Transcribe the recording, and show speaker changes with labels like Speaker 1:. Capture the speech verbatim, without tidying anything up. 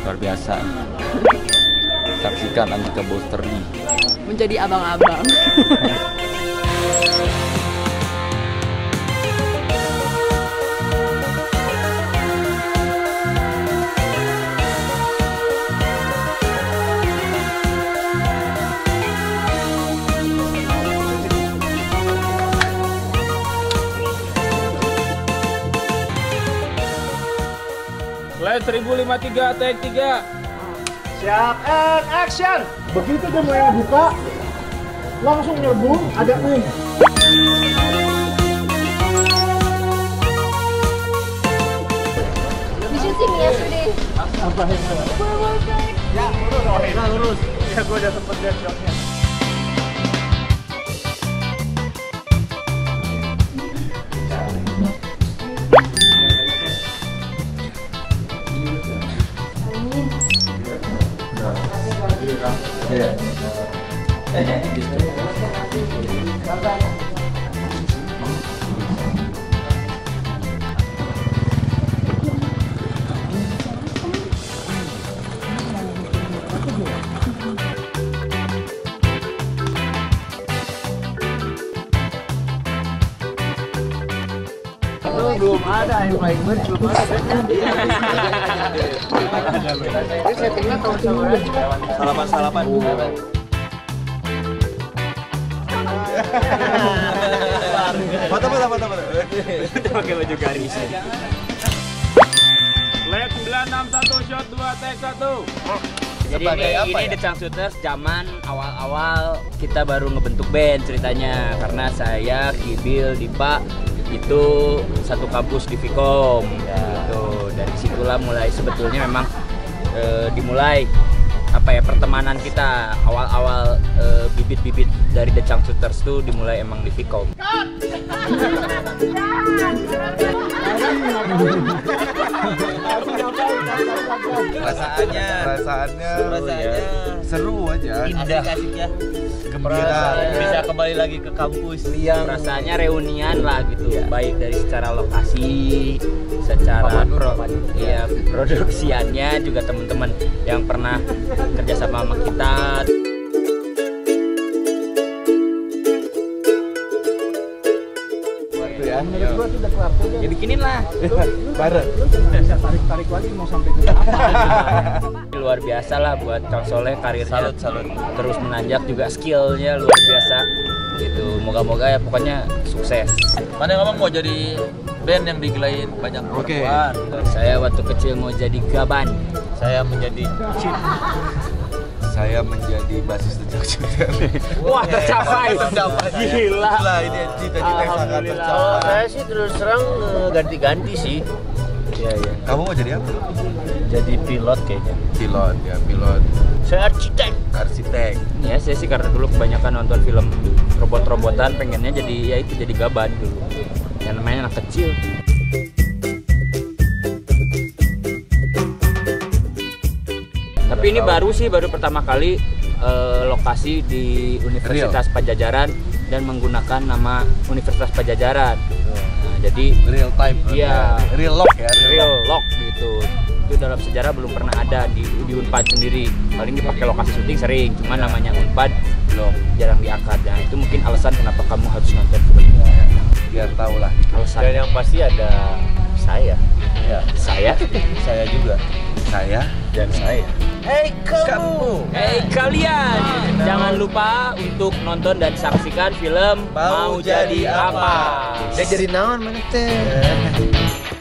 Speaker 1: luar biasa. Saksikan Andika Bosterdi
Speaker 2: menjadi abang-abang.
Speaker 3: Slide seribu lima puluh tiga, take tiga.
Speaker 4: Siap, and action! Begitu dia mulai buka, langsung nyerbu, ada nih.
Speaker 2: Di syuting ya, sedih.
Speaker 4: Apa yang mana? Ya, lurus. Oh, enak lurus. Ya, gue udah sempet lihat shotnya.
Speaker 1: Iya.
Speaker 4: Belum ada yang flying bird, belum ada. Ini settingnya tahun sama
Speaker 1: Salapan salapan. Foto foto foto foto. Pakai baju garis.
Speaker 3: Slide sembilan enam satu, shot dua, take satu.
Speaker 5: Jadi ini, ini The Changshuters zaman awal-awal kita baru ngebentuk band ceritanya. Karena saya, Kibil, Dipa itu satu kampus di Vkom gitu. Dari situlah mulai sebetulnya memang e, dimulai apa ya pertemanan kita awal-awal e, bibit-bibit dari The Changshuters itu dimulai emang di Vkom.
Speaker 1: Perasaannya, perasaannya, perasaannya seru aja,
Speaker 5: Indah ya.
Speaker 1: gembira,
Speaker 5: Bisa kembali lagi ke kampus. Yang rasanya reunian lah gitu. Ya. Baik dari secara lokasi, secara pro, ya, produksiannya juga teman-teman yang pernah kerja sama sama kita.
Speaker 4: Menurut gua sudah kelar.
Speaker 5: Ya bikinin lah.
Speaker 4: Bareng. Bisa tarik-tarik lagi mau sampai ke apa?
Speaker 5: Luar biasa lah buat Kang Soleh, karirnya
Speaker 1: Salut, salut.
Speaker 5: terus menanjak, juga skillnya luar biasa gitu. Moga-moga ya pokoknya sukses.
Speaker 1: Mana ngomong mau jadi band yang digelain banyak perempuan.
Speaker 5: Saya waktu kecil mau jadi gaban.
Speaker 1: Saya menjadi cheat. Saya menjadi basis The Changshuters.
Speaker 5: Wah, tercapai.
Speaker 1: Tercapai.
Speaker 5: Gila.
Speaker 1: Gila, ini cita-cita yang sangat tercapai.
Speaker 6: Saya sih terus terang ganti-ganti sih.
Speaker 5: Iya, iya.
Speaker 1: Kamu mau jadi apa?
Speaker 6: Jadi pilot kayaknya.
Speaker 1: Pilot ya, pilot.
Speaker 6: Saya arsitek.
Speaker 1: Arsitek.
Speaker 5: Ya, saya sih karena dulu kebanyakan nonton film robot-robotan, pengennya jadi ya itu jadi gaban dulu. Yang namanya anak kecil. Tapi ini baru sih, baru pertama kali eh, lokasi di Universitas
Speaker 1: Real.
Speaker 5: Pajajaran dan menggunakan nama Universitas Pajajaran. Nah, jadi
Speaker 1: Real time.
Speaker 5: Iya.
Speaker 1: Real lock ya.
Speaker 5: real lock gitu. Itu dalam sejarah belum pernah ada di, di Unpad sendiri. Paling dipakai lokasi syuting sering, cuma namanya Unpad belum, jarang diangkat. Nah, itu mungkin alasan kenapa kamu harus nonton film ini.
Speaker 1: Biar tahu lah.
Speaker 5: Alasan.
Speaker 6: Dan yang pasti ada saya.
Speaker 1: Ya.
Speaker 5: Saya,
Speaker 1: Saya juga. Saya dan saya.
Speaker 6: Hei kamu.
Speaker 5: hey kalian, jangan lupa untuk nonton dan saksikan film
Speaker 1: Mau
Speaker 5: Mau Jadi
Speaker 1: Jadi
Speaker 5: Apa.
Speaker 1: Apa.
Speaker 6: Saya jadi naon mana teh?